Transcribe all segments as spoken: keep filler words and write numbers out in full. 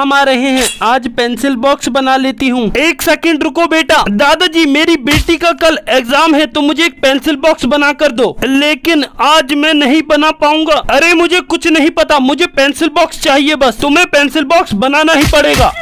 काम आ रहे हैं। आज पेंसिल बॉक्स बना लेती हूँ। एक सेकंड रुको बेटा। दादाजी मेरी बेटी का कल एग्जाम है तो मुझे एक पेंसिल बॉक्स बना कर दो, लेकिन आज मैं नहीं बना पाऊंगा। अरे मुझे कुछ नहीं पता, मुझे पेंसिल बॉक्स चाहिए बस। तुम्हें पेंसिल बॉक्स बनाना ही पड़ेगा।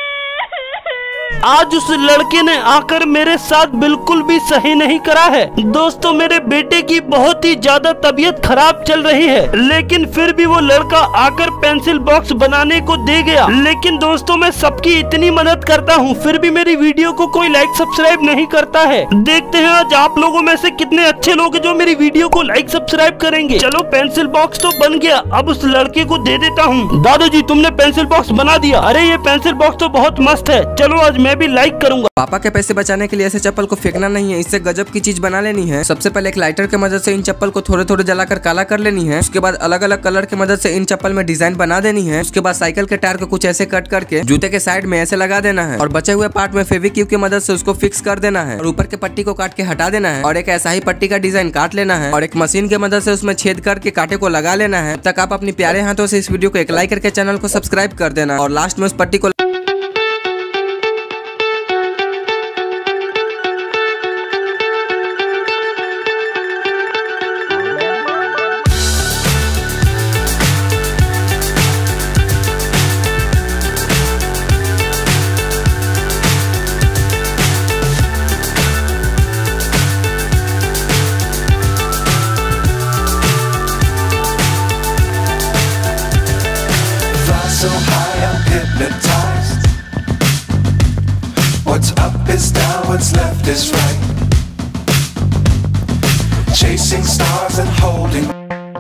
आज उस लड़के ने आकर मेरे साथ बिल्कुल भी सही नहीं करा है। दोस्तों मेरे बेटे की बहुत ही ज्यादा तबीयत खराब चल रही है, लेकिन फिर भी वो लड़का आकर पेंसिल बॉक्स बनाने को दे गया। लेकिन दोस्तों मैं सबकी इतनी मदद करता हूँ, फिर भी मेरी वीडियो को कोई लाइक सब्सक्राइब नहीं करता है। देखते हैं आज आप लोगों में से कितने अच्छे लोग हैं जो मेरी वीडियो को लाइक सब्सक्राइब करेंगे। चलो पेंसिल बॉक्स तो बन गया, अब उस लड़के को दे देता हूँ। दादाजी तुमने पेंसिल बॉक्स बना दिया। अरे ये पेंसिल बॉक्स तो बहुत मस्त है, चलो आज मैं भी लाइक करूंगा। पापा के पैसे बचाने के लिए ऐसे चप्पल को फेंकना नहीं है, इससे गजब की चीज बना लेनी है। सबसे पहले एक लाइटर की मदद से इन चप्पल को थोड़े थोड़े जलाकर काला कर लेनी है। उसके बाद अलग अलग कलर की मदद से इन चप्पल में डिजाइन बना देनी है। उसके बाद साइकिल के टायर को कुछ ऐसे कट करके जूते के साइड में ऐसे लगा देना है और बचे हुए पार्ट में फेविक्विक की मदद से उसको फिक्स कर देना है और ऊपर के पट्टी को काट के हटा देना है और एक ऐसा ही पट्टी का डिजाइन काट लेना है और एक मशीन की मदद से उसमें छेद करके कांटे को लगा लेना है। तब तक आप अपनी प्यारे हाथों से इस वीडियो को एक लाइक करके चैनल को सब्सक्राइब कर देना और लास्ट में उस पट्टी को so high I'm hypnotized. What's up is down, what's left is right. Chasing stars and holding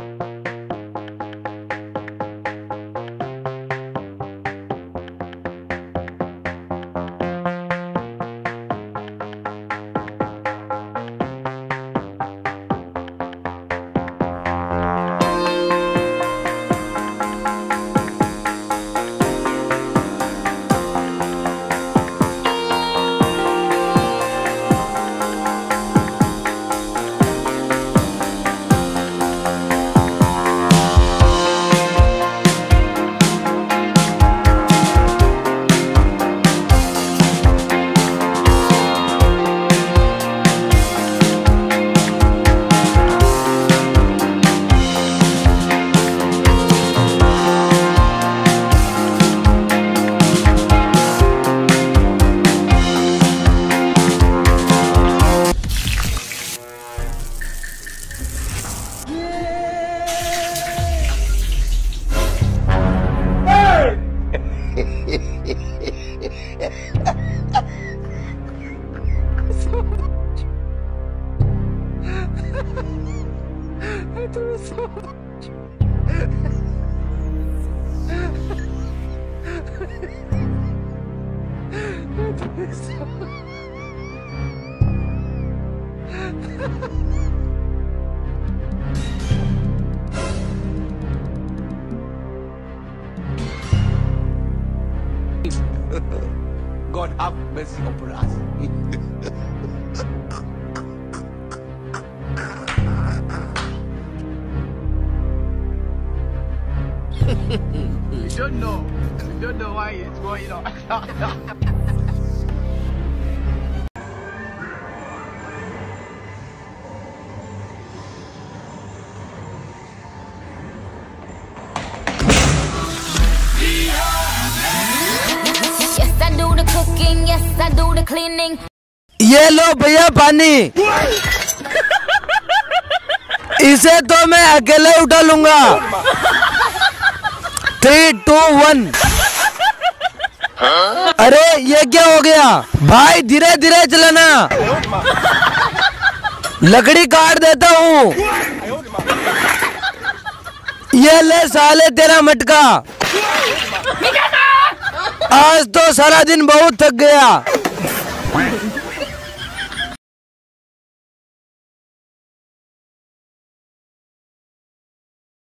God have mercy upon us. You don't know. You don't know why it's going on. Yes, I do the cleaning. ये लो भैया पानी। इसे तो मैं अकेले उठा लूंगा। Three two one. अरे ये क्या हो गया भाई, धीरे धीरे चलाना। लकड़ी काट देता हूँ। ये ले साले तेरा मटका। आज तो सारा दिन बहुत थक गया।